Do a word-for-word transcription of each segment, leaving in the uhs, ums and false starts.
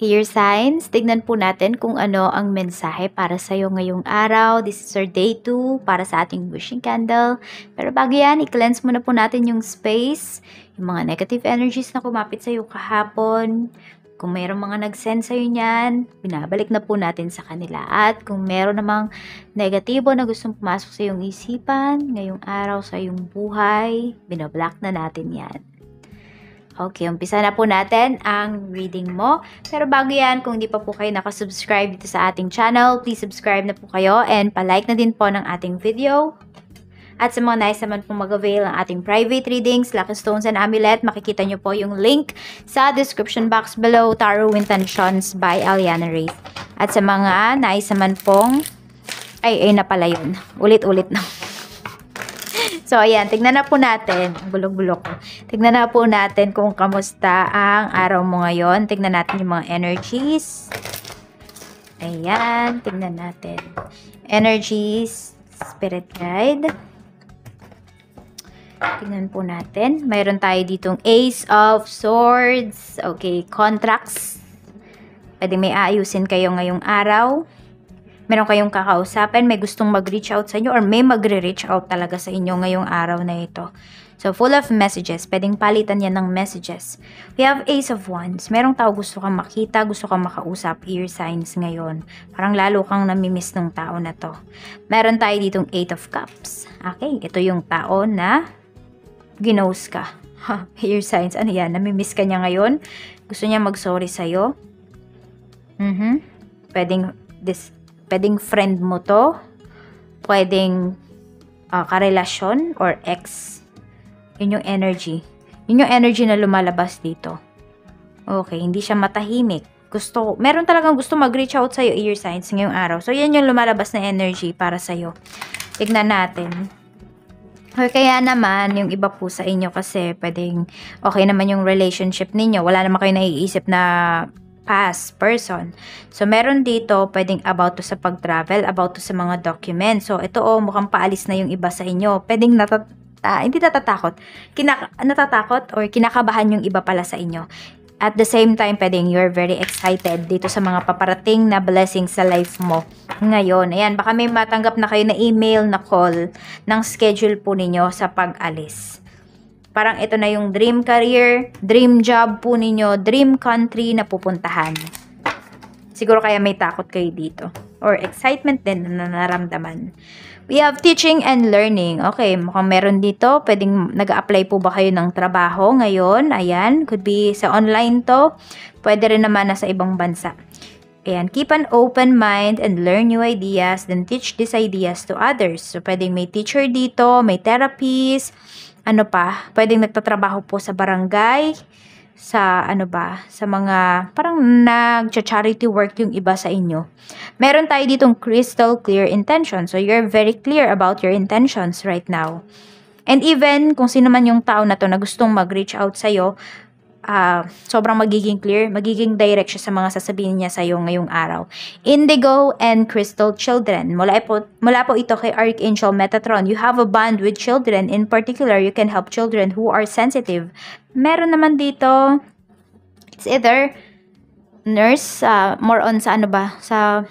Air signs, tignan po natin kung ano ang mensahe para sa iyo ngayong araw. This is our day two para sa ating wishing candle. Pero bago yan, i-cleanse muna po natin yung space, yung mga negative energies na kumapit sa iyo kahapon. Kung mayroong mga nag-send sa iyo niyan, binabalik na po natin sa kanila. At kung meron namang negatibo na gustong pumasok sa iyong isipan, ngayong araw sa iyong buhay, binablock na natin yan. Okay, umpisa na po natin ang reading mo. Pero bago yan, kung hindi pa po kayo nakasubscribe dito sa ating channel, please subscribe na po kayo and palike na din po ng ating video. At sa mga nais naman pong mag-avail ng ating private readings, Lucky Stones and Amulet, makikita nyo po yung link sa description box below, Tarot Intentions by Aliana Reyes. At sa mga nais naman pong, ay, ay na pala yun. Ulit-ulit na. So, ayan, tignan na po natin, bulok-bulok. Tignan na po natin kung kamusta ang araw mo ngayon. Tignan natin yung mga energies. Ayan, tignan natin. Energies, spirit guide. Tignan po natin. Mayroon tayo ditong Ace of Swords. Okay, contracts. Pwede may aayusin kayo ngayong araw. Meron kayong kakausapin, may gustong mag-reach out sa inyo or may magre-reach out talaga sa inyo ngayong araw na ito. So, full of messages. Pwedeng palitan yan ng messages. We have Ace of Wands. Merong tao gusto kang makita, gusto kang makausap, ear signs ngayon. Parang lalo kang namimiss ng tao na to. Meron tayo ditong Eight of Cups. Okay, ito yung tao na ginose ka. Ear signs, ano yan? Namimiss ka niya ngayon. Gusto niya mag-sorry sa'yo. Mm-hmm. Pwedeng this Pwedeng friend mo to, pwedeng uh, karelasyon or ex. Yun yung energy. Yun yung energy na lumalabas dito. Okay, hindi siya matahimik. Gusto, meron talagang gusto mag-reach out sa'yo, ear signs, ngayong araw. So, yan yung lumalabas na energy para sa'yo. Tignan natin. Or kaya naman, yung iba po sa inyo kasi pwedeng okay naman yung relationship ninyo. Wala naman kayo naiisip na past person. So, meron dito, pwedeng about to sa pag-travel, about to sa mga documents. So, ito oh, mukhang paalis na yung iba sa inyo. Pwedeng natat uh, hindi natatakot. Kinak natatakot or kinakabahan yung iba pala sa inyo. At the same time, pwedeng you're very excited dito sa mga paparating na blessings sa life mo ngayon. Ayan, baka may matanggap na kayo na email, na call, ng schedule po ninyo sa pag-alis. Parang ito na yung dream career, dream job po ninyo, dream country na pupuntahan. Siguro kaya may takot kayo dito. Or excitement din na naramdaman. We have teaching and learning. Okay, mukhang meron dito. Pwedeng nag-a-apply po ba kayo ng trabaho ngayon? Ayan, could be sa online to. Pwede rin naman na sa ibang bansa. Ayan, keep an open mind and learn new ideas, then teach these ideas to others. So, pwedeng may teacher dito, may therapist. Ano pa, pwedeng nagtatrabaho po sa barangay, sa ano ba, sa mga parang nag-charity work yung iba sa inyo. Meron tayo ditong crystal clear intention. So, you're very clear about your intentions right now. And even kung sino man yung tao na to na gustong mag-reach out sa'yo, Uh, sobrang magiging clear, magiging direct siya sa mga sasabihin niya sa iyo ngayong araw. Indigo and Crystal Children. Mula po, mula po ito kay Archangel Metatron. You have a bond with children. In particular, you can help children who are sensitive. Meron naman dito, it's either nurse, uh, more on sa ano ba, sa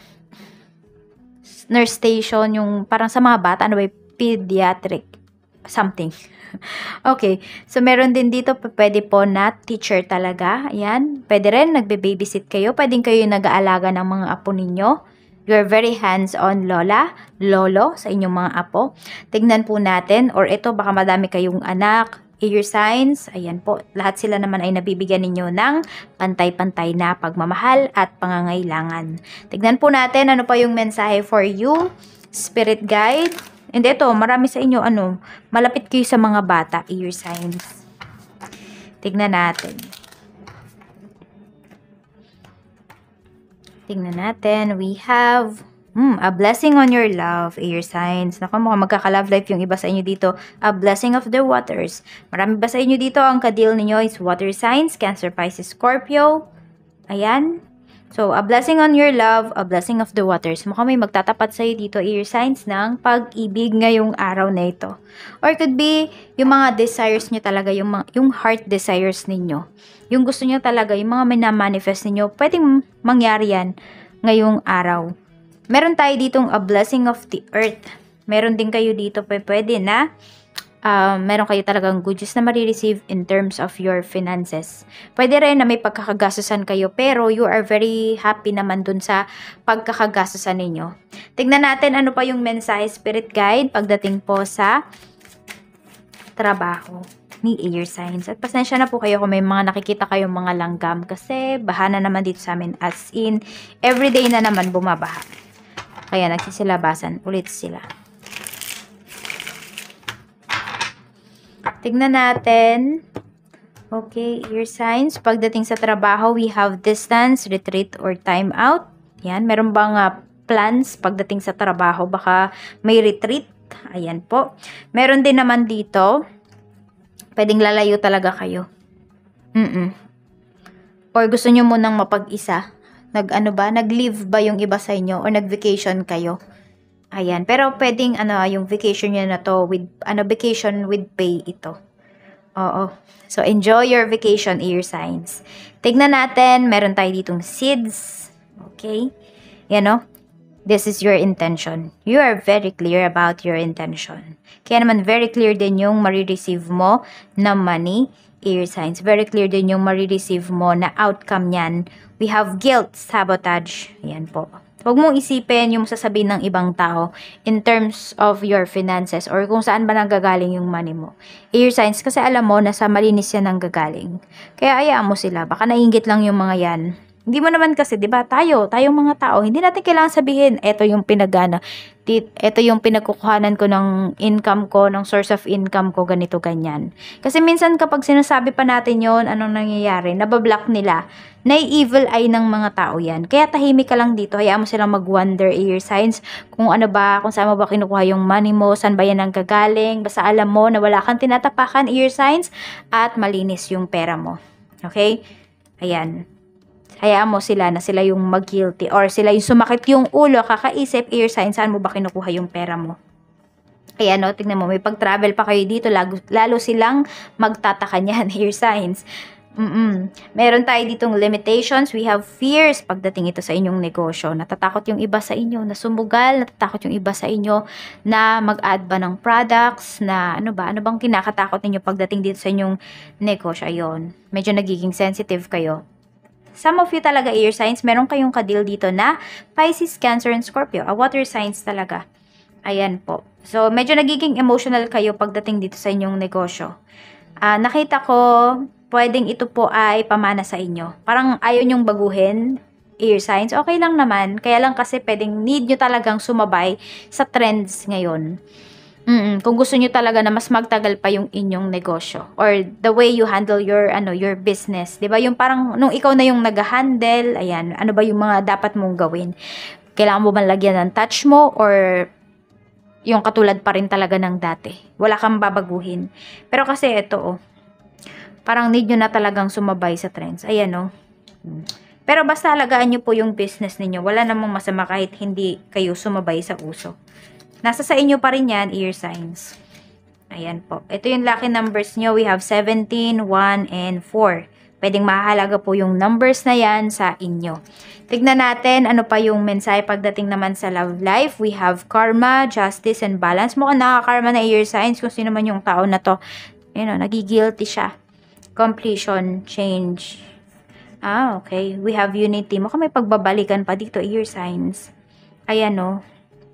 nurse station, yung parang sa mga bata, ano ba, pediatric, something. Okay, so meron din dito, pwede po na teacher talaga. Ayan, pwede rin nagbe-babysit kayo. Pwedeng kayo nag-aalaga ng mga apo ninyo. You're very hands-on lola, lolo sa inyong mga apo. Tignan po natin, or ito baka madami kayong anak, ear signs. Ayan po, lahat sila naman ay nabibigyan ninyo ng pantay-pantay na pagmamahal at pangangailangan. Tignan po natin ano pa yung mensahe for you, spirit guide. And ito, marami sa inyo, ano, malapit kayo sa mga bata, ear signs. Tignan natin. Tignan natin. We have hmm, a blessing on your love, ear signs. Naku, mukhang magkaka-love life yung iba sa inyo dito. A blessing of the waters. Marami ba sa inyo dito? Ang kadil ninyo is water signs, Cancer, Pisces, Scorpio. Ayan. So, a blessing on your love, a blessing of the waters. Mukhang may magtatapat sa'yo dito, air signs, ng pag-ibig ngayong araw na ito. Or it could be, yung mga desires nyo talaga, yung, mga, yung heart desires ninyo. Yung gusto nyo talaga, yung mga minamanifest ninyo, pwedeng mangyari yan ngayong araw. Meron tayo ditong a blessing of the earth. Meron din kayo dito, pwede na Uh, meron kayo talagang good news na marireceive in terms of your finances. Pwede rin na may pagkakagastusan kayo, pero you are very happy naman dun sa pagkakagastusan ninyo. Tignan natin ano pa yung mensahe spirit guide pagdating po sa trabaho ni air signs. At pasensya na po kayo kung may mga nakikita kayong mga langgam kasi bahana naman dito sa amin, as in everyday na naman bumabaha. Kaya nagsisilabasan ulit sila. Tignan natin. Okay, air signs. Pagdating sa trabaho, we have distance, retreat, or time out. Yan, meron bang uh, plans pagdating sa trabaho? Baka may retreat. Ayan po. Meron din naman dito, pwedeng lalayo talaga kayo. Mm-mm. Or gusto nyo munang mapag-isa. Nag-ano ba? Nag-leave ba yung iba sa inyo? Or nag-vacation kayo? Ayan, pero pwedeng ano yung vacation niya na to with ano vacation with pay ito. Oo. So enjoy your vacation, air signs. Tignan natin, meron tayo ditong seeds. Okay? Yan o. This is your intention. You are very clear about your intention. Kaya naman very clear din yung marireceive mo na money, air signs. Very clear din yung marireceive mo na outcome niyan. We have guilt, sabotage. Ayan po. Huwag mong isipin yung sasabihin ng ibang tao in terms of your finances or kung saan ba nanggagaling yung money mo. Air signs, kasi alam mo na sa malinis yan nanggagaling. Kaya ayaan mo sila. Baka nainggit lang yung mga yan. Hindi mo naman kasi, di ba, tayo, tayong mga tao, hindi natin kailangan sabihin, eto yung pinagana, eto yung pinagkukuhanan ko ng income ko, ng source of income ko, ganito, ganyan. Kasi minsan kapag sinasabi pa natin yon, anong nangyayari? Nabablock nila. Na-evil eye ng mga tao yan. Kaya tahimik ka lang dito, hayaan mo silang mag-wonder, air signs, kung ano ba, kung saan mo ba kinukuha yung money mo, saan ba yan ang gagaling, basta alam mo na wala kang tinatapakan, air signs, at malinis yung pera mo. Okay? Ayan. Hayaan mo sila na sila yung mag-guilty or sila yung sumakit yung ulo, kakaisip, air signs, saan mo ba kinukuha yung pera mo. Kaya no, tingnan mo, may pag-travel pa kayo dito, lalo, lalo silang magtataka niyan, air signs. Mm-mm. Meron tayo ditong limitations, we have fears pagdating ito sa inyong negosyo. Natatakot yung iba sa inyo na sumugal, natatakot yung iba sa inyo na mag-add ba ng products, na ano ba, ano bang kinakatakot ninyo pagdating dito sa inyong negosyo. Ayun, medyo nagiging sensitive kayo. Some of you talaga, air signs, meron kayong kadil dito na Pisces, Cancer, and Scorpio. A water signs talaga. Ayan po. So, medyo nagiging emotional kayo pagdating dito sa inyong negosyo. Uh, nakita ko, pwedeng ito po ay pamana sa inyo. Parang ayaw nyong baguhin, air signs. Okay lang naman. Kaya lang kasi pwedeng need nyo talagang sumabay sa trends ngayon. Mm-mm. Kung gusto nyo talaga na mas magtagal pa yung inyong negosyo or the way you handle your ano your business, 'di ba? Yung parang nung ikaw na yung nag-handle, ayan, ano ba yung mga dapat mong gawin? Kailangan mo bang lagyan ng touch mo or yung katulad pa rin talaga ng dati? Wala kang babaguhin. Pero kasi ito, oh, parang need nyo na talagang sumabay sa trends. Ayan, oh. Pero basta alagaan nyo po yung business ninyo. Wala namang masama kahit hindi kayo sumabay sa uso. Nasa sa inyo pa rin yan, air signs. Ayan po. Ito yung lucky numbers nyo. We have seventeen, one, and four. Pwedeng mahalaga po yung numbers na yan sa inyo. Tignan natin ano pa yung mensahe pagdating naman sa love life. We have karma, justice, and balance. Mukhang nakakarma na air signs kung sino man yung tao na to. You know, nagigilty siya. Completion, change. Ah, okay. We have unity. Mukhang may pagbabalikan pa dito, air signs. Ayan, no.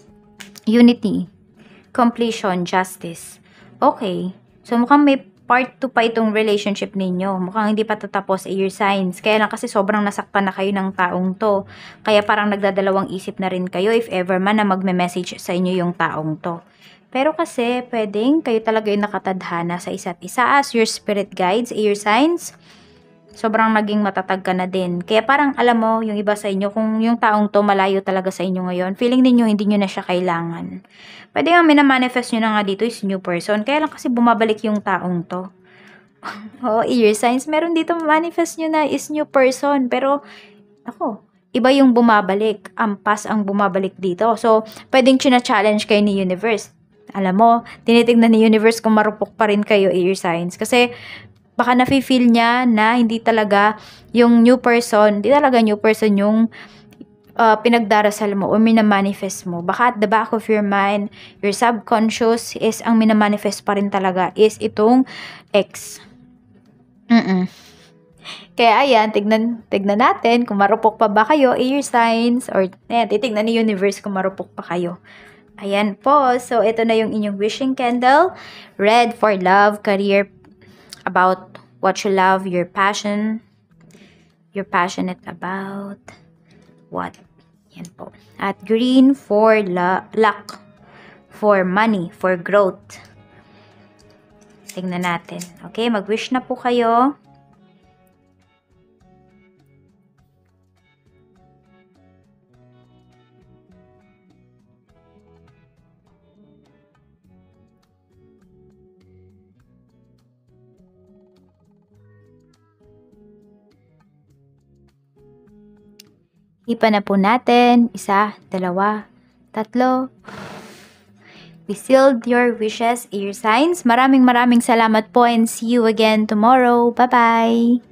Unity, completion, justice. Okay. So, mukhang may part two pa itong relationship ninyo. Mukhang hindi pa tatapos, air signs. Kaya lang kasi sobrang nasaktan na kayo ng taong to. Kaya parang nagdadalawang isip na rin kayo if ever man na magme-message sa inyo yung taong to. Pero kasi pwedeng kayo talaga yung nakatadhana sa isa't isa as your spirit guides, air signs. Sobrang naging matatag ka na din. Kaya parang alam mo, yung iba sa inyo, kung yung taong to malayo talaga sa inyo ngayon, feeling ninyo hindi nyo na siya kailangan. Pwede nga minamanifest nyo na nga dito is new person. Kaya lang kasi bumabalik yung taong to. Oh, air signs. Meron dito manifest nyo na is new person. Pero, ako, iba yung bumabalik. Ampas ang bumabalik dito. So, pwedeng china-challenge kayo ni universe. Alam mo, tinitignan ni universe kung marupok pa rin kayo, air signs. Kasi, baka nafe-feel niya na hindi talaga yung new person, hindi talaga new person yung uh, pinagdarasal mo o minamanifest mo. Baka at the back of your mind, your subconscious is ang minamanifest pa rin talaga is itong ex. Mm-mm. Kaya ayan, tignan, tignan natin kung marupok pa ba kayo, air signs, or ayan, titignan ni universe kung marupok pa kayo. Ayan po, so ito na yung inyong wishing candle. Red for love, career, about what you love, your passion, you're passionate about what. Yan po. At green for luck, for money, for growth. Tingnan natin. Okay, mag-wish na po kayo. Ipa na po natin. Isa, dalawa, tatlo. We sealed your wishes, air signs. Maraming maraming salamat po and see you again tomorrow. Bye-bye!